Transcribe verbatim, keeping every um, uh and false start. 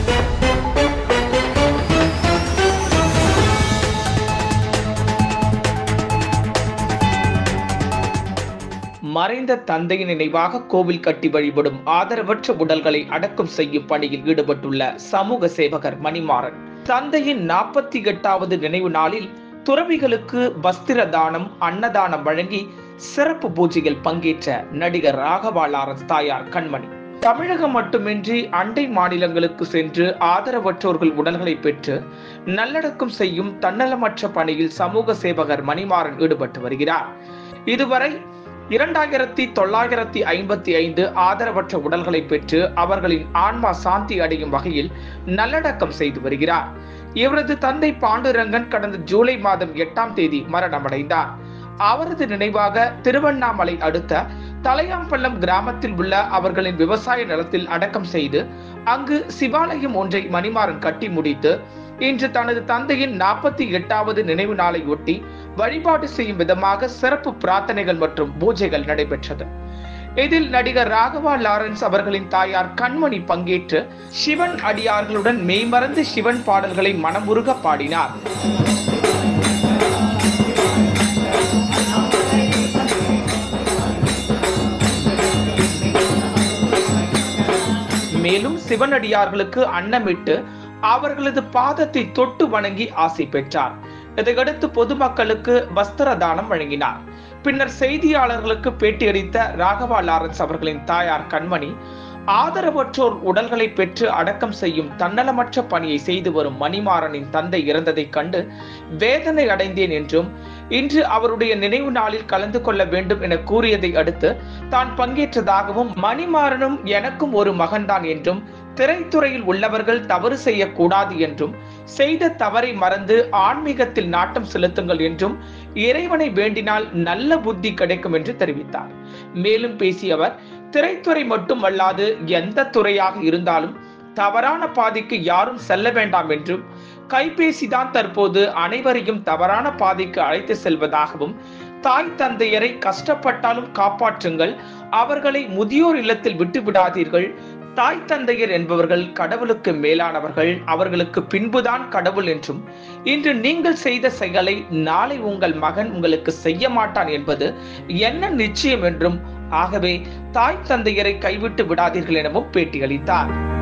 மறைந்த தந்தையின் நினைவாக கோவில் கட்டி வழிபடும் ஆதரவற்ற உடல்களை அடக்கம் செய்யும் பணியில் ஈடுபட்டுள்ள சமூக சேவகர் மணிமாறன் தந்தையின் நாற்பத்தி எட்டாவது நினைவு நாளில் துறவிகளுக்கு வஸ்திர தானம் அன்னதானம் வழங்கி சிறப்பு பூஜையில் பங்கேற்ற நடிகர் ராகவா லாரன்ஸ் தாயார் கண்மணி தமிழகம் மட்டுமின்றி அண்டை மாநிலங்களுக்கு சென்று ஆதரவற்றோர்கள் உடல்களை பெற்று நல்லடக்கம் செய்யும் தன்னலமற்ற பணியில் சமூக சேவகர் மணிமாறன் ஈடுபட்டு வருகிறார். இதுவரை இரண்டாயிரத்தி தொள்ளாயிரத்தி ஐம்பத்தி ஐந்து ஆதரவற்ற உடல்களை பெற்று அவர்களின் ஆன்மா சாந்தி அடையும் வகையில் நல்லடக்கம் செய்து வருகிறார். இவரது தந்தை பாண்டுரங்கன் கடந்த ஜூலை மாதம் எட்டாம் தேதி மரணமடைந்தார். அவரது நினைவாக திருவண்ணாமலை அடுத்த தலையாம்பள்ளம் கிராமத்தில் உள்ள அவர்களின் விவசாய நிலத்தில் அடக்கம் செய்து அங்கு சிவாலயம் ஒன்றை மணிமாறன் கட்டி முடித்து இன்று தனது தந்தையின் நாற்பத்தி எட்டாவது நினைவு நாளை ஒட்டி வழிபாடு செய்யும் விதமாக சிறப்பு பிரார்த்தனைகள் மற்றும் பூஜைகள் நடைபெற்றது. இதில் நடிகர் ராகவா லாரன்ஸ் அவர்களின் தாயார் கண்மணி பங்கேற்று சிவன் அடியார்களுடன் மெய்மறந்து சிவன் பாடல்களை மனமுருக பாடினார். மேலும் சிவனடியார்களுக்கு அன்னமிட்டு அவர்களது பாதத்தை தொட்டு வணங்கி ஆசை பெற்றார். இதையடுத்து பொதுமக்களுக்கு வஸ்திர தானம் வழங்கினார். பின்னர் செய்தியாளர்களுக்கு பேட்டியளித்த ராகவா லாரன்ஸ் அவர்களின் தாயார் கண்மணி ஆதரவற்றோர் உடல்களை பெற்று அடக்கம் செய்யும் தன்னலமற்ற பணியை செய்து வரும் மணிமாறனின் தந்தை இறந்ததைக் கண்டு வேதனை அடைந்தேன் என்றும் இன்று அவருடைய நினைவு நாளில் கலந்து கொள்ள வேண்டும் என கூறியதை அடுத்து தான் பங்கேற்றதாகவும் மணிமாறனும் எனக்கும் ஒரு மகன்தான் என்றும் திரைத்துறையில் உள்ளவர்கள் தவறு செய்யக்கூடாது என்றும் செய்த தவறை மறந்து ஆன்மீகத்தில் நாட்டம் செலுத்துங்கள் என்றும் இறைவனை வேண்டினால் நல்ல புத்தி கிடைக்கும் என்று தெரிவித்தார். மேலும் பேசிய அவர் திரைத்துறை மட்டுமல்லாது எந்த துறையாக இருந்தாலும் தவறான பாதைக்கு யாரும் செல்ல வேண்டாம் என்றும் கைபேசிதான் தற்போது அனைவரையும் தவறான பாதைக்கு அழைத்து செல்வதாகவும் தாய் தந்தையரை கஷ்டப்பட்டாலும் காப்பாற்றுங்கள், அவர்களை முதியோர் இல்லத்தில் விட்டு விடாதீர்கள், தாய் தந்தையர் என்பவர்கள் கடவுளுக்கு மேலானவர்கள், அவர்களுக்கு பின்புதான் கடவுள் என்றும் இன்று நீங்கள் செய்த செயலை நாளை உங்கள் மகன் உங்களுக்கு செய்ய மாட்டான் என்பது என்ன நிச்சயம் என்றும் ஆகவே தாய் தந்தையரை கைவிட்டு விடாதீர்கள் எனவும் பேட்டியளித்தார்.